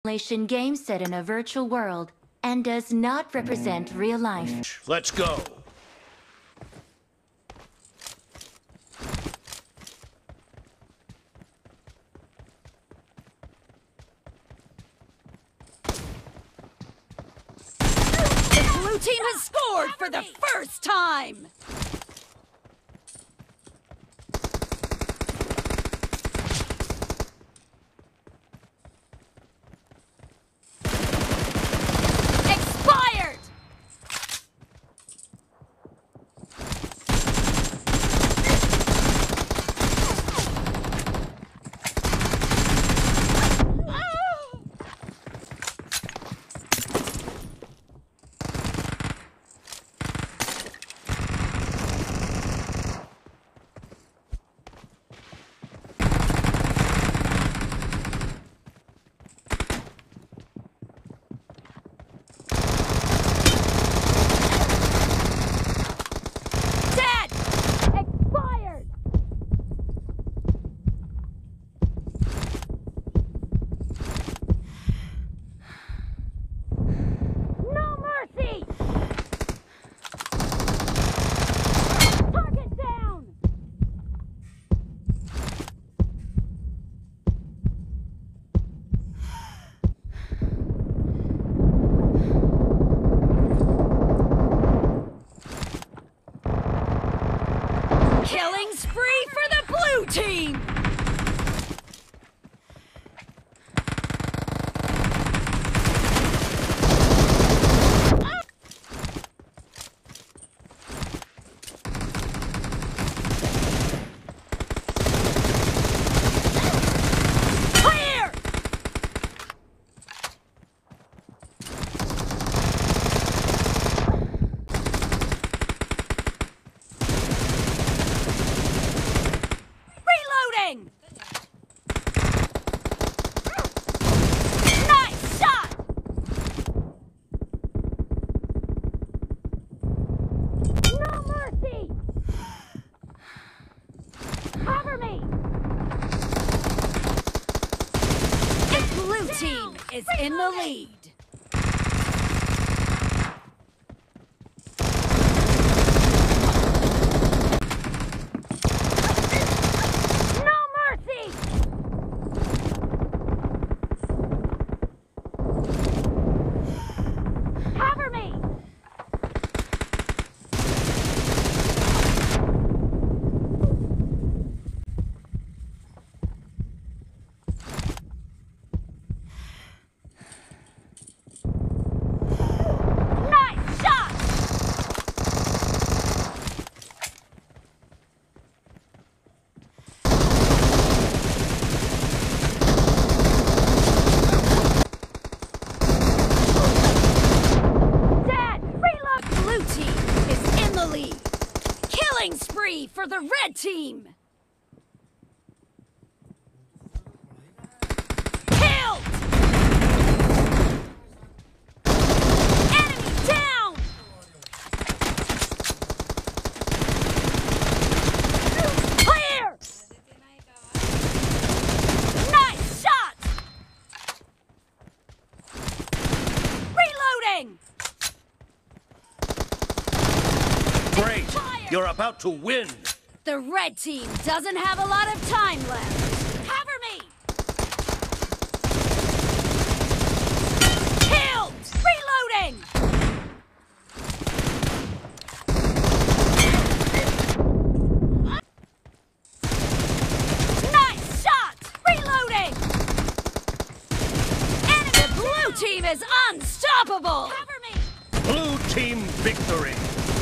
simulation game set in a virtual world and does not represent real life. Let's go. The blue team has scored for the first time! Killing spree for the blue team! Team is in the lead. No mercy! Cover me! Spree for the red team! Killed! Enemy down! Clear! Nice shot! Reloading! Great! You're about to win! The red team doesn't have a lot of time left. Cover me! Killed! Reloading! Nice shot! Reloading! And the blue team is unstoppable! Cover me! Blue team victory!